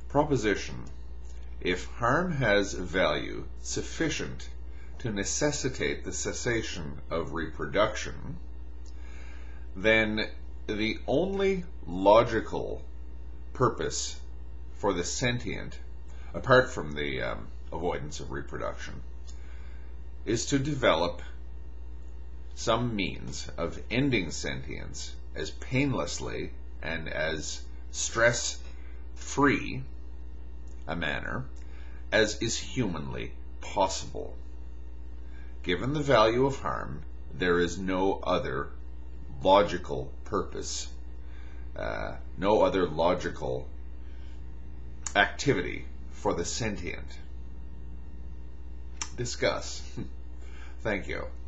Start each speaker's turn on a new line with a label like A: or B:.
A: Proposition: if harm has value sufficient to necessitate the cessation of reproduction, then the only logical purpose for the sentient, apart from the avoidance of reproduction, is to develop some means of ending sentience as painlessly and as stress-free a manner as is humanly possible. Given the value of harm, there is no other logical purpose, no other logical activity for the sentient. Discuss. Thank you.